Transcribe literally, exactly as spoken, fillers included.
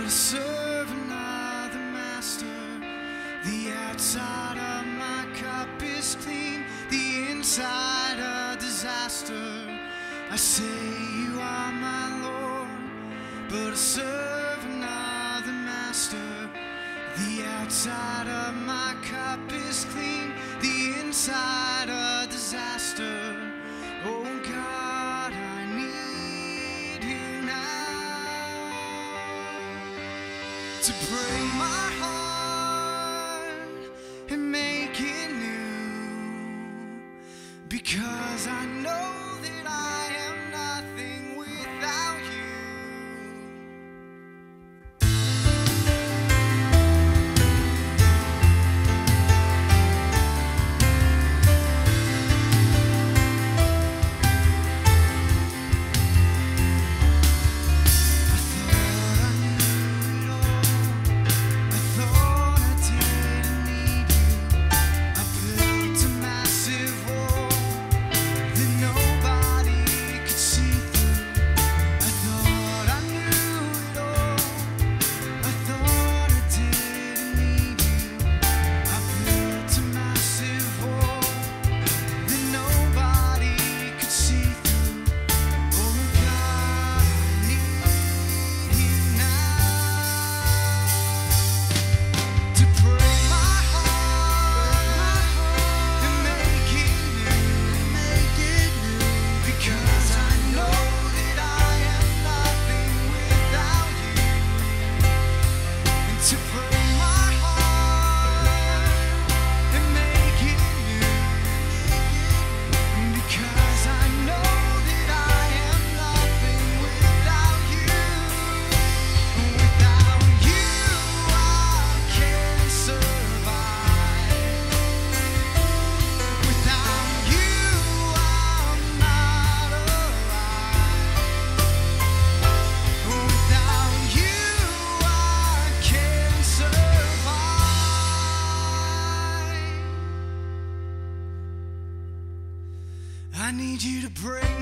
but I serve another master. The outside of my cup is clean, the inside a disaster. I say you are my Lord, but I serve another master. The outside of my cup is clean, the inside a disaster. Oh God, I need you now to break my heart and make it new, because I know that I am nothing without you. I need you to break